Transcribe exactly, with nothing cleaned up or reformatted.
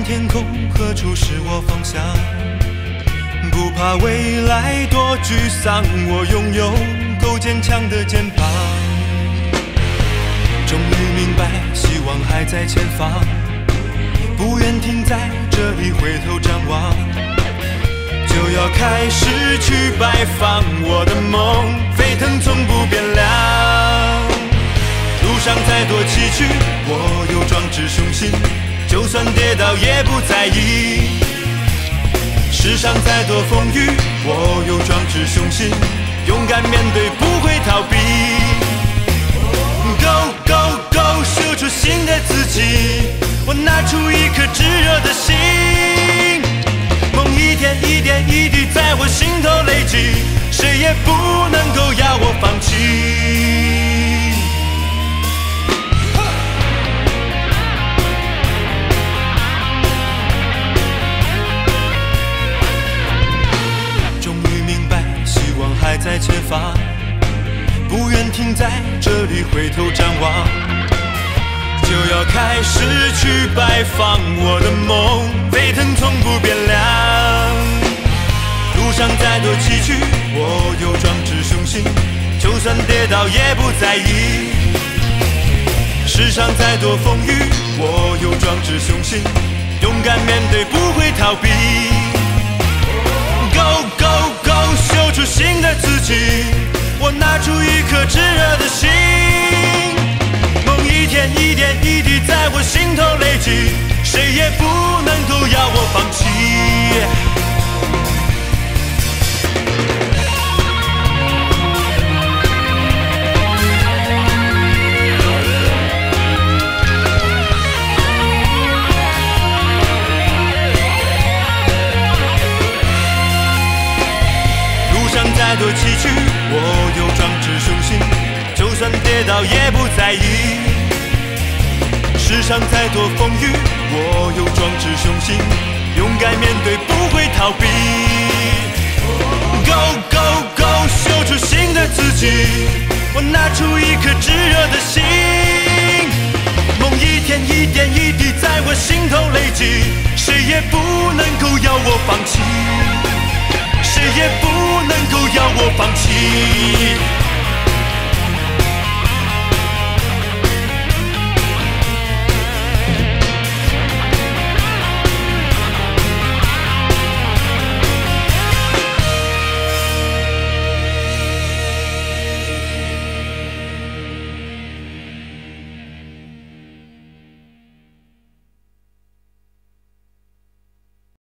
天空，何处是我方向？不怕未来多沮丧，我拥有够坚强的肩膀。终于明白，希望还在前方，不愿停在这里回头张望，就要开始去拜访我的梦，沸腾从不变凉。路上再多崎岖，我有壮志雄心，就算跌倒也不在意。世上再多风雨，我有壮志雄心，勇敢面对，不会逃避。Go go go， 秀出新的自己，我拿出一颗炙热的心，梦一点一点一滴在我心头累积，谁也不能够要我放弃。还在前方，不愿停在这里回头张望，就要开始去拜访我的梦，沸腾从不变凉。路上再多崎岖，我有壮志雄心，就算跌倒也不在意。世上再多风雨，我有壮志雄心，勇敢面对，不会逃避。Go go go， 秀出新的自己，我拿出一颗炙热的心，梦一点一点一滴在我心头累积，谁也不能够要我放弃。再多崎岖，我有壮志雄心，就算跌倒也不在意。世上再多风雨，我有壮志雄心，勇敢面对，不会逃避。Go go go， 秀出新的自己，我拿出一颗炙热的心，梦一点一点一滴在我心头累积，谁也不能够要我放弃。谁也不能够要我放弃。